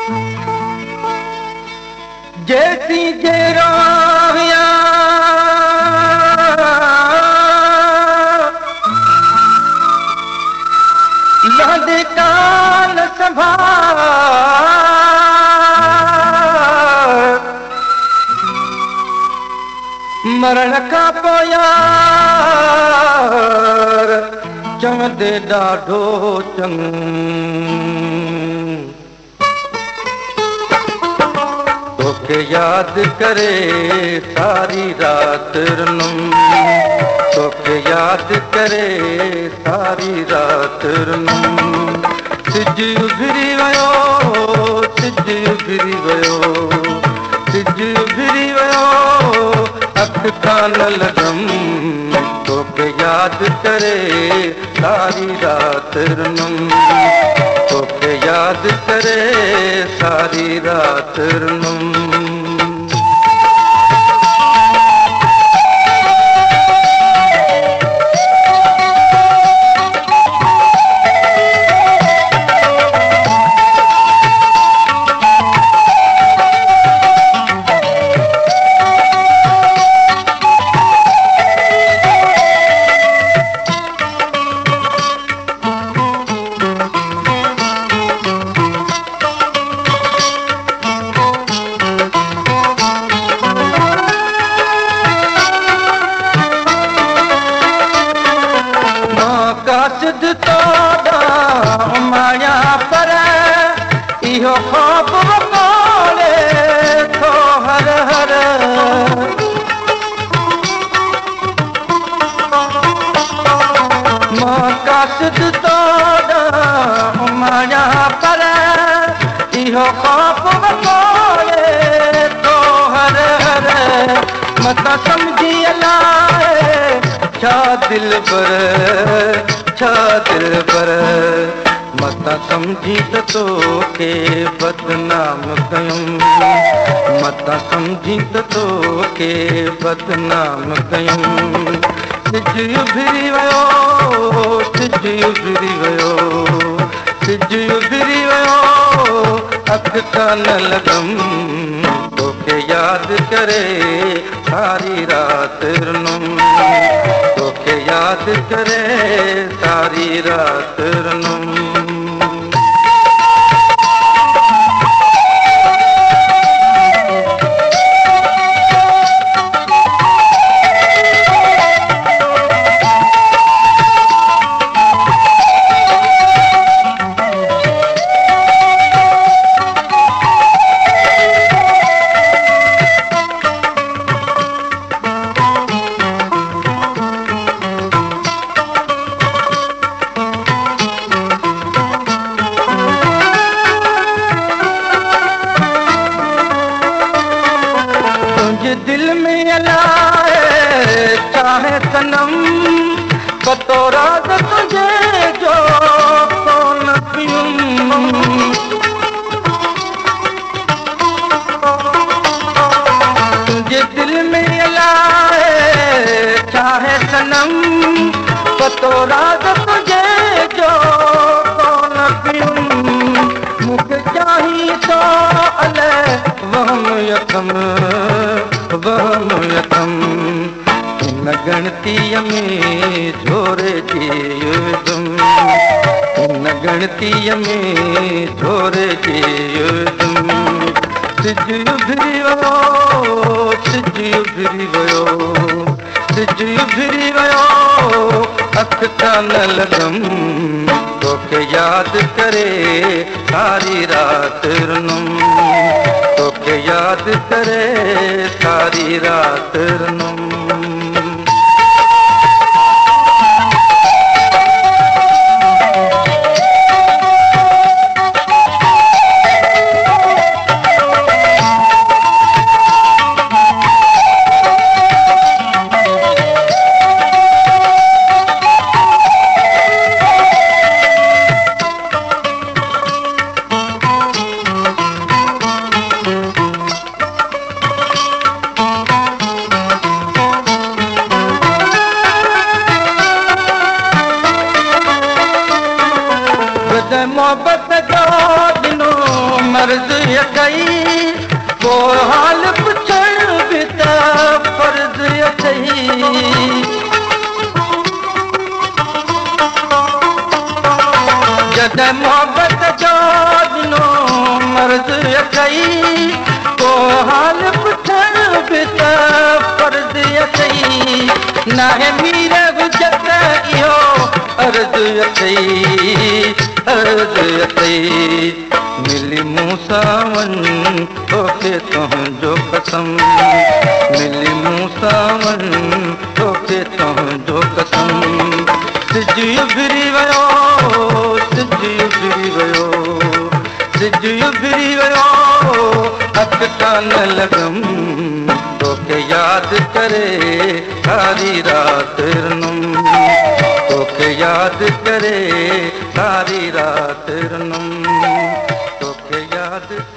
जैसी जेरोया लहदे काल सभा मरण का पोया चवंदे ॾाढो चङो तोखे याद करे सारी रात रुनम तोखे याद करे सारी रात रुनम सिज उभरी वियो सिज उभरी वियो सिज उभरी वियो अख कान लॻम तोखे याद करे सारी रात रुनम तोखे याद करे सारी रात रुनम सिद्ध तोड़ा माया पर इहो ख़ौफ वकोले थो हर हर मौका सिद्ध तोड़ा माया पर इहो ख़ौफ वकोले थो हर हर मता समझी अलाए छा दिल छा दिल पर मता समझी त तोखे बदनाम कयूं मता समझी त तोखे बदनाम कयूं सिज उभरी वियो सिज उभरी वियो सिज उभरी वियो अख कान लॻम तोखे याद करे सारी रात रुनम तोखे याद करे सारी रात रुनम दिल में अलाए चाहे सनम बतौरात तुझे जो कौन पियूं तुझे दिल में अलाए चाहे सनम बतौरात तुझे जो कौन पियूं मुझे चाहिए तो अले वहम यकम इन गणतीअ में झोरे जी युदम इन गणतीअ में झोरे जी युदम सिज उभरी वियो सिज उभरी वियो सिज उभरी वियो अख कान लॻम तोखे याद करे सारी रात रुनम तोखे याद करे सारी रात रुनम अर्ज कई वो हाल पुछण भी त फर्ज अथई। जॾहिं मोहब्बत जो ॾिनो मर्ज़ कई वो हाल पुछण भी त फर्ज अथई। नाहे मीर हुजत इहो अर्ज अथई अर्ज अथई। मिली मूं सां वञ तोखे तुंहिंजो कसम मिली मूं सां वञ तोखे तुंहिंजो कसम। सिज उभिरी वियो सिज उभिरी वियो सिज उभिरी वियो हथ कान लॻम तोखे यादि करे सारी राति रनुम तोखे यादि करे सारी राति रनुम तोखे यादि